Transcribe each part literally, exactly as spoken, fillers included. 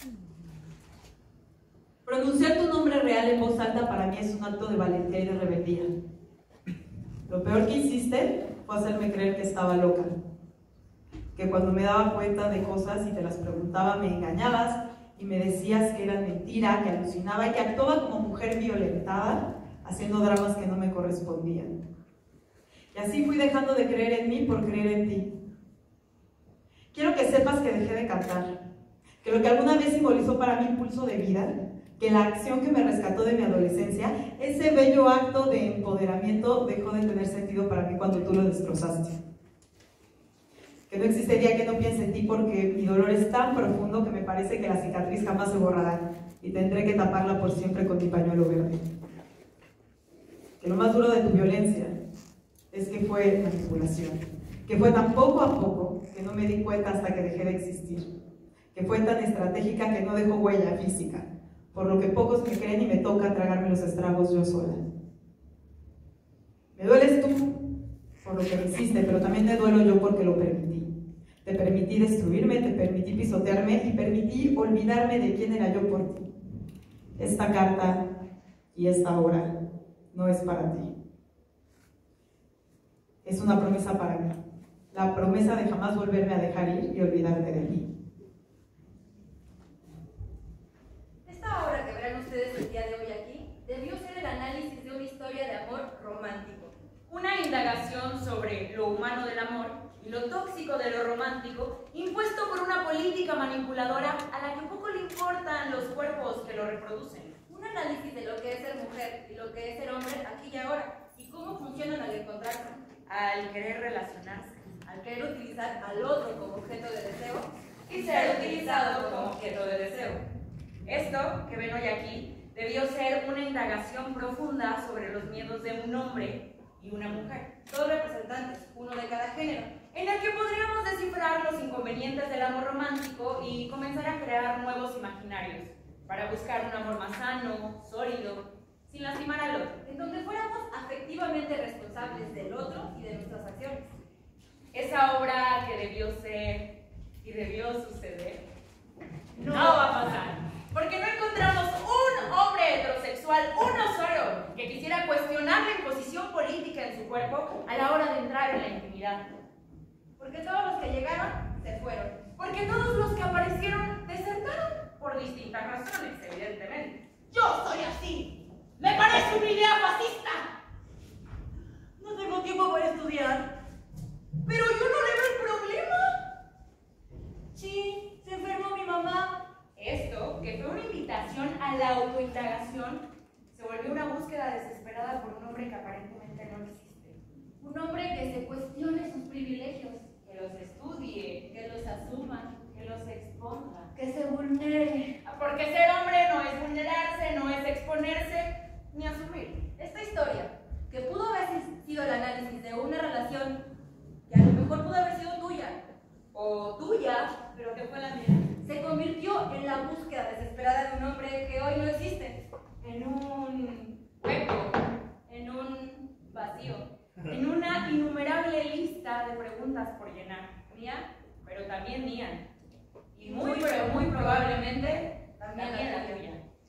Pronunciar tu nombre real en voz alta para mí es un acto de valentía y de rebeldía. Lo peor que hiciste fue hacerme creer que estaba loca, que cuando me daba cuenta de cosas y te las preguntaba me engañabas y me decías que eran mentira, que alucinaba y que actuaba como mujer violentada, haciendo dramas que no me correspondían. Y así fui dejando de creer en mí por creer en ti. Quiero que sepas que dejé de cantar, que lo que alguna vez simbolizó para mí impulso de vida, que la acción que me rescató de mi adolescencia, ese bello acto de empoderamiento dejó de tener sentido para mí cuando tú lo destrozaste. Que no existe día que no piense en ti porque mi dolor es tan profundo que me parece que la cicatriz jamás se borrará y tendré que taparla por siempre con mi pañuelo verde. Que lo más duro de tu violencia es que fue manipulación, que fue tan poco a poco que no me di cuenta hasta que dejé de existir, que fue tan estratégica que no dejó huella física, por lo que pocos me creen y me toca tragarme los estragos yo sola. Me dueles tú por lo que me hiciste, pero también me duelo yo porque lo permití. Te permití destruirme, te permití pisotearme y permití olvidarme de quién era yo por ti. Esta carta y esta hora no es para ti. Es una promesa para mí, la promesa de jamás volverme a dejar ir y olvidarte de mí. Esta obra que verán ustedes el día de hoy aquí debió ser el análisis de una historia de amor romántico. Una indagación sobre lo humano del amor y lo tóxico de lo romántico, impuesto por una política manipuladora a la que poco le importan los cuerpos que lo reproducen. Un análisis de lo que es ser mujer y lo que es ser hombre aquí y ahora, y cómo funcionan al encontrarse, al querer relacionarse, al querer utilizar al otro como objeto de deseo y ser utilizado como objeto de deseo. Esto que ven hoy aquí debió ser una indagación profunda sobre los miedos de un hombre y una mujer, dos representantes, uno de cada género, en el que podríamos descifrar los inconvenientes del amor romántico y comenzar a crear nuevos imaginarios para buscar un amor más sano, sólido, sin lastimar al otro, en donde fuéramos afectivamente responsables del otro y de nuestras acciones. Esa obra que debió ser y debió suceder no va a pasar, porque no encontramos un hombre heterosexual, uno solo, que quisiera cuestionar la imposición política en su cuerpo a la hora de entrar en la intimidad. Porque todos los que llegaron se fueron. Porque todos los que aparecieron desertaron por distintas razones, evidentemente. ¡Yo soy así! ¡Me parece una idea fascista! No tengo tiempo para estudiar. ¡Pero yo no le veo el problema! Sí, se enfermó mi mamá. Esto, que fue una invitación a la autoindagación, se volvió una búsqueda desesperada por un hombre que aparentemente no existe. Un hombre que se cuestione sus privilegios, que los estudie, que los asuma, que los exponga, que se vulnere. Porque ser hombre no es vulnerarse, no es exponerse, ni asumir. Esta historia, que pudo haber sido el análisis de una relación que a lo mejor pudo haber sido tuya, o tuya, pero que fue la mía, se convirtió en la búsqueda desesperada de un hombre que hoy no existe, en un hueco, en un vacío, en una innumerable lista de preguntas por llenar, mía, pero también mía, y muy, pero muy probablemente también la tuya.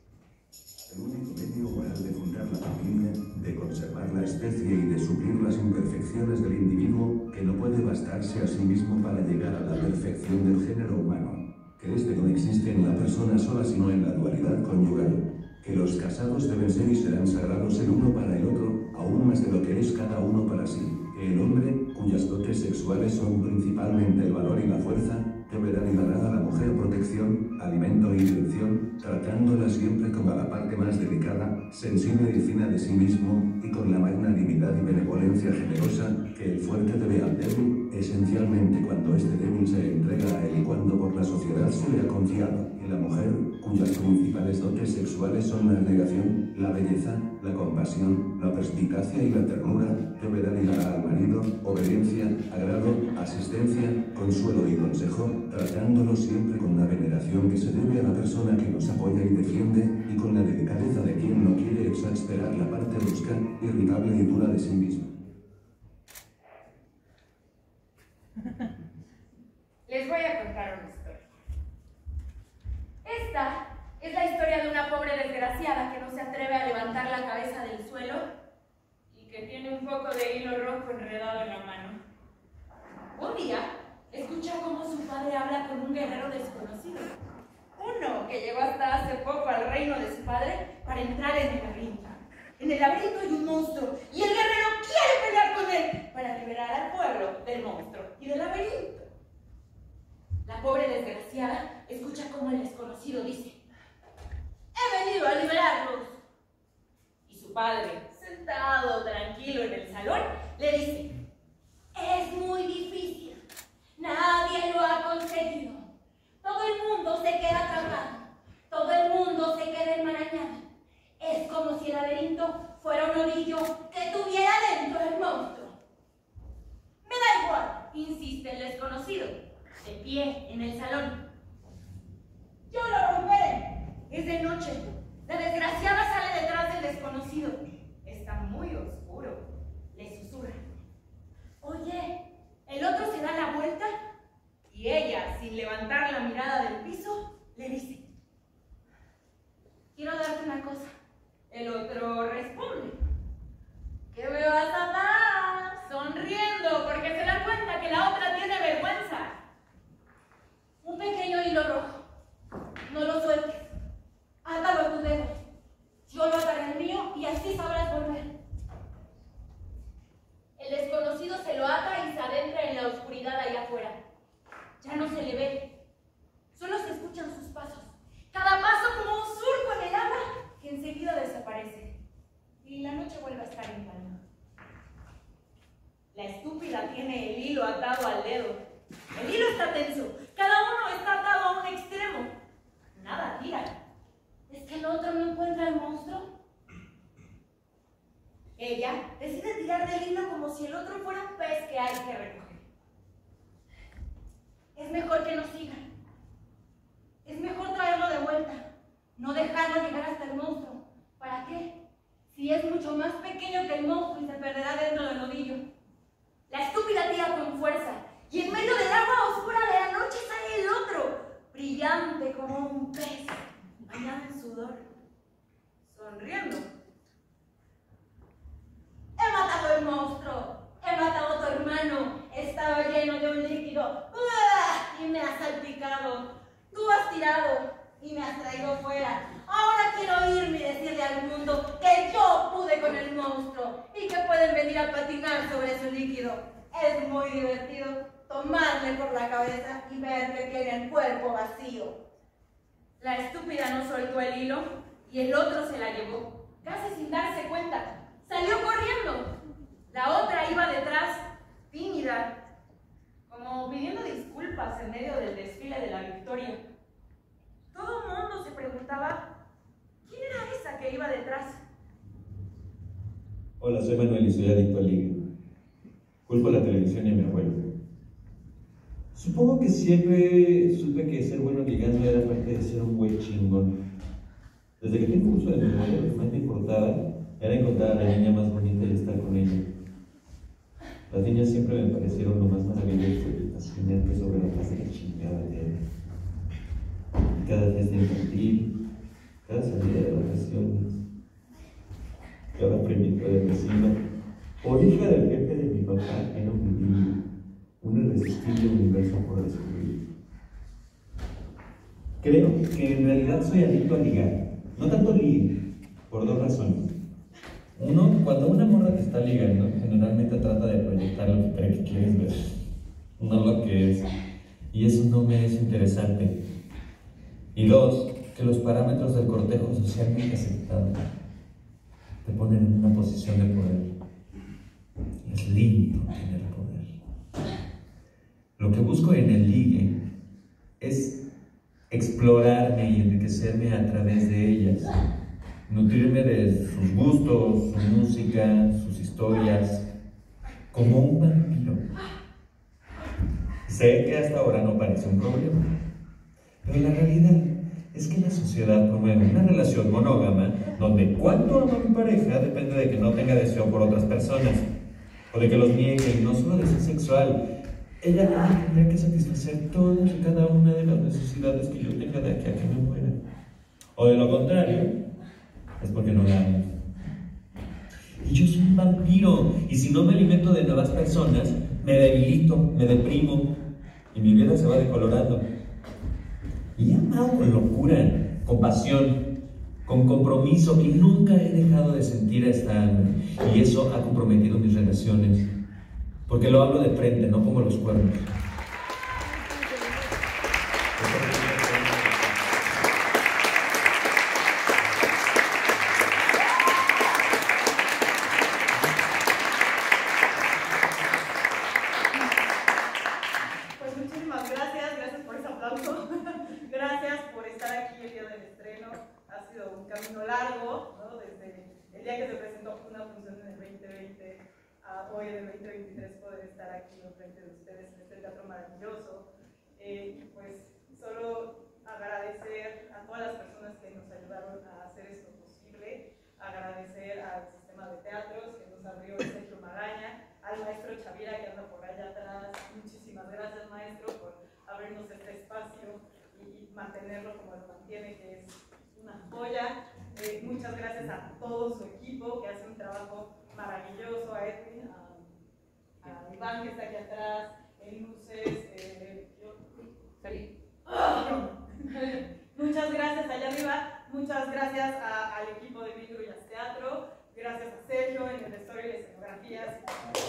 El único medio moral de fundar la familia, de conservar la especie y de suplir las imperfecciones del individuo, que no puede bastarse a sí mismo para llegar a la perfección del género humano, que este no existe en la persona sola sino en la dualidad conyugal, que los casados deben ser y serán sagrados el uno para el otro, aún más de lo que es cada uno para sí, que el hombre, cuyas dotes sexuales son principalmente el valor y la fuerza, deberán y dará a la mujer protección, alimento e intención, tratándola siempre como a la parte más delicada, sensible y fina de sí mismo, y con la magnanimidad y benevolencia generosa que el fuerte debe al débil, esencialmente cuando este débil se entrega a él y cuando por la sociedad se le ha confiado, y la mujer, cuyas principales dotes sexuales son la abnegación, la belleza, la compasión, la perspicacia y la ternura, deberán y dará al marido obediencia, agrado, asistencia, consuelo y consejo, tratándolo siempre con la veneración que se debe a la persona que nos apoya y defiende, y con la delicadeza de quien no quiere exasperar la parte brusca, irritable y dura de sí mismo. Les voy a contar una historia. Esta es la historia de una pobre desgraciada que no se atreve a levantar la cabeza del suelo y que tiene un poco de hilo rojo enredado en la mano. Un día, escucha cómo su padre habla con un guerrero desconocido. Uno que llegó hasta hace poco al reino de su padre para entrar en el laberinto. En el laberinto hay un monstruo y el guerrero quiere pelear con él para liberar al pueblo del monstruo y del laberinto. La pobre desgraciada escucha cómo el desconocido dice: "He venido a liberarlos". Y su padre, sentado tranquilo en el salón, le dice: "Es muy difícil. Nadie lo ha conseguido. Todo el mundo se queda atrapado. Todo el mundo se queda enmarañado. Es como si el laberinto fuera un ovillo que tuviera dentro el monstruo". "Me da igual", insiste el desconocido, de pie en el salón. "Yo lo romperé". Es de noche. La desgraciada sale detrás del desconocido. Está muy oscuro. Le susurra: "Oye". El otro se da la vuelta y ella, sin levantar la mirada del piso, le dice: "Quiero darte una cosa". El otro responde: "¿Qué me vas a dar?", sonriendo porque se da cuenta que la otra tiene vergüenza. "Un pequeño hilo rojo. No lo sueltes. Átalo a tu dedo. Yo lo ataré al mío y así sabrás volver". El desconocido se lo ata y se adentra en la oscuridad allá afuera. Ya no se le ve. Solo se escuchan sus pasos. Cada paso como un surco en el agua que enseguida desaparece. Y la noche vuelve a estar en calma. La estúpida tiene el hilo atado al dedo. El hilo está tenso. Cada uno está atado a un extremo. Nada tira. ¿Es que el otro no encuentra el monstruo? Ella decide tirar del hilo como si el otro fuera un pez que hay que recoger. Es mejor que nos sigan. Es mejor traerlo de vuelta. No dejarlo llegar hasta el monstruo. ¿Para qué? Si es mucho más pequeño que el monstruo y se perderá dentro del ovillo. La estúpida tira con fuerza. Y en medio del agua oscura de la noche sale el otro, brillante como un pez, bañado en sudor, sonriendo. "He matado al monstruo. He matado a tu hermano. Estaba lleno de un líquido. ¡Uah! Y me has salpicado. Tú has tirado y me has traído fuera. Ahora quiero irme y decirle al mundo que yo pude con el monstruo y que pueden venir a patinar sobre su líquido. Es muy divertido tomarle por la cabeza y ver que tiene el cuerpo vacío". La estúpida no soltó el hilo y el otro se la llevó, casi sin darse cuenta. Salió corriendo. La otra iba detrás, tímida, como pidiendo disculpas en medio del desfile de la victoria. Todo el mundo se preguntaba: ¿quién era esa que iba detrás? Hola, soy Manuel y soy adicto al ligue. Culpo a la televisión y a mi abuelo. Supongo que siempre supe que ser bueno ligando era parte de ser un güey chingón. Desde que tengo uso de memoria, lo que más me importaba era encontrar a la niña más bonita y estar con ella. Las niñas siempre me parecieron lo más maravilloso y fascinante sobre la faz de la chingada tierra. Cada fiesta infantil, cada salida de vacaciones, cada premio de vecino o hija del jefe de mi papá era un divino, un irresistible universo por descubrir. Creo que en realidad soy adicto a ligar, no tanto ligue, por dos razones. Uno, cuando una morra te está ligando, generalmente trata de proyectar lo que cree que quieres ver, no lo que es, y eso no me es interesante. Y dos, que los parámetros del cortejo socialmente aceptado te ponen en una posición de poder. Es lindo tener poder. Lo que busco en el ligue es explorarme y enriquecerme a través de ellas, nutrirme de sus gustos, su música, sus historias, como un vampiro. Sé que hasta ahora no parece un problema, pero la realidad es que la sociedad promueve una relación monógama donde cuánto amo a mi pareja depende de que no tenga deseo por otras personas, o de que los niegue, no solo deseo sexual. Ella tendría que satisfacer todas y cada una de las necesidades posibilidades que yo tenga de aquí a que me muera. O de lo contrario, es porque no la amo. Y yo soy un vampiro, y si no me alimento de nuevas personas, me debilito, me deprimo, y mi vida se va decolorando. Y he amado con locura, con pasión, con compromiso, y nunca he dejado de sentir esta alma. Y eso ha comprometido mis relaciones, porque lo hablo de frente, no pongo los cuernos. Pues muchísimas gracias, gracias por ese aplauso. Gracias por estar aquí el día del estreno. Ha sido un camino largo, ¿no? Desde el día que se presentó una función en el veinte veinte a hoy en el veinte veintitrés poder estar aquí enfrente de ustedes en este teatro maravilloso. Eh, y pues solo agradecer a todas las personas que nos ayudaron a hacer esto posible, agradecer al sistema de teatros que nos abrió Sergio Magaña, al maestro Chavira que anda por allá atrás. Muchísimas gracias, maestro, por abrirnos este espacio y, y mantenerlo como lo mantiene, que es una joya. Eh, muchas gracias a todo su equipo que hace un trabajo maravilloso, a Edwin, a, a Iván que está aquí atrás, en luces, eh, yo, ¡Oh! Muchas gracias allá arriba, muchas gracias a, al equipo de Mil Grullas Teatro, gracias a Sergio en el vestuario y las escenografías.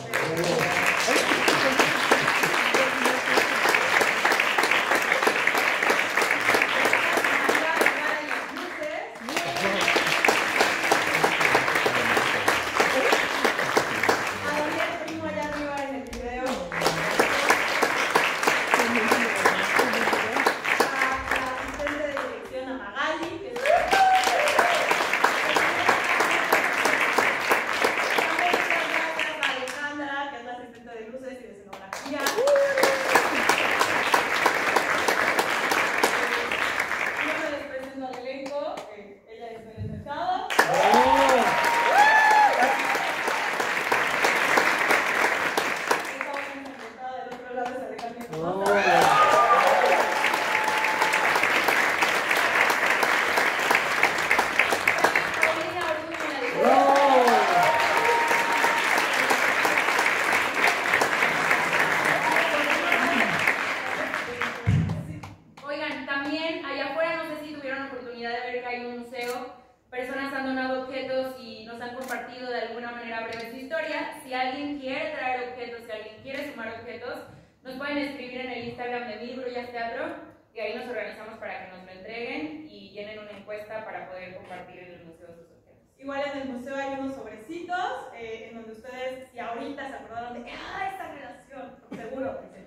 Igual en el museo hay unos sobrecitos eh, en donde ustedes, si ahorita se acordaron de ¡ah, esta relación! Seguro que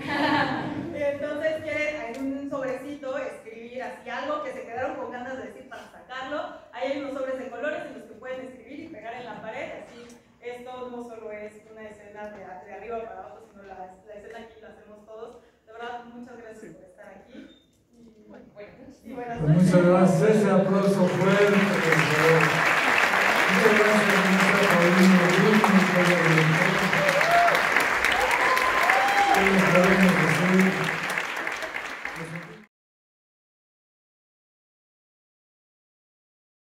sí. Entonces quieren en un sobrecito escribir así algo que se quedaron con ganas de decir para sacarlo. Ahí hay unos sobres de colores en los que pueden escribir y pegar en la pared. Así, esto no solo es una escena de, de arriba para abajo, sino la, la escena aquí la hacemos todos. De verdad, muchas gracias por estar aquí. Y, bueno, y buenas noches. Muchas gracias, ese aplauso fuerte, por favor. Muchas gracias, ministra Paulina Ruiz, ministra de la Juventud.